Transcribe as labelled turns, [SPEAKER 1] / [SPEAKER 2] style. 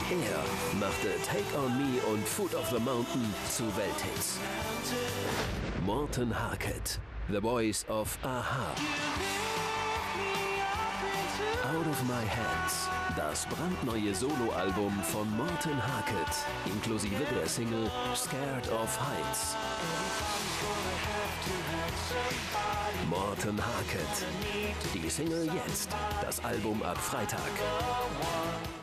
[SPEAKER 1] Er machte Take On Me und Foot of the Mountain zu Welthits. Morten Harket, the voice of Aha. Out of My Hands, das brandneue Soloalbum von Morten Harket, inklusive der Single Scared of Heights. Morten Harket, die Single jetzt, das Album ab Freitag.